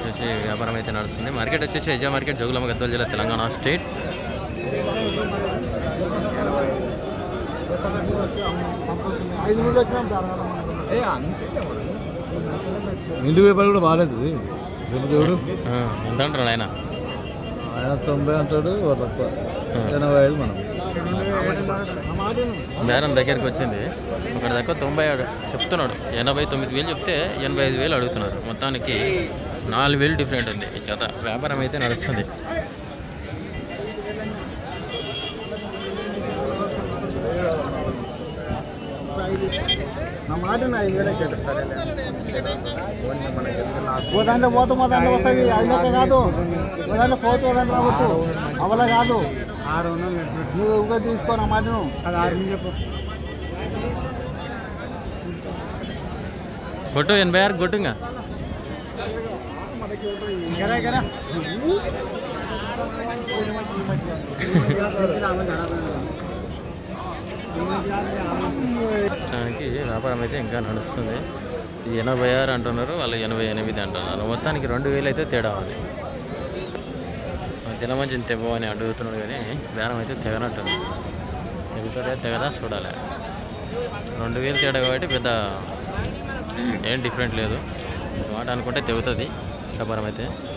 వచ్చేసి వ్యాపారం అయితే నడుస్తుంది. మార్కెట్ వచ్చేసి ఎజా మార్కెట్, జోగులాంబ గద్వాల జిల్లా, తెలంగాణ స్టేట్. ఇంటి వ్యాపారం కూడా బాగాలేదు. ఎంత అంటారు ఆయన? 90 అంటాడు, తక్కువ 85 మనం. బేరం దగ్గరికి వచ్చింది, ఒకటి దగ్గర 90 చెప్తున్నాడు. 89,000 చెప్తే 85,000 అడుగుతున్నారు. మొత్తానికి 4,000 డిఫరెంట్ ఉంది ఈ చేత. వ్యాపారం అయితే నడుస్తుంది. దాంట్లో పోతే మా దాంట్లో వస్తుంది, అవిలకే కాదు. దాంట్లో పోతే దాంట్లో రావచ్చు, అవల కాదు. నువ్వు ఇంకా తీసుకో నా మాటను. అది 6 చెప్పు. కొట్టు 86 కొట్టుంగా. దానికి వ్యాపారం అయితే ఇంకా నడుస్తుంది. 86 అంటున్నారు, వాళ్ళు 88 అంటున్నారు. మొత్తానికి 2,000 అయితే తేడా ఉంది. తెలమంచి తెవ్వ అని అడుగుతున్నాడు కానీ బేరం అయితే తెగనట్టుంది. తెగుతారా తెగదా చూడాలి. 2,000 తేడా కాబట్టి పెద్ద ఏం డిఫరెంట్ లేదు. మాట అనుకుంటే తెగుతుంది వ్యాపారం అయితే.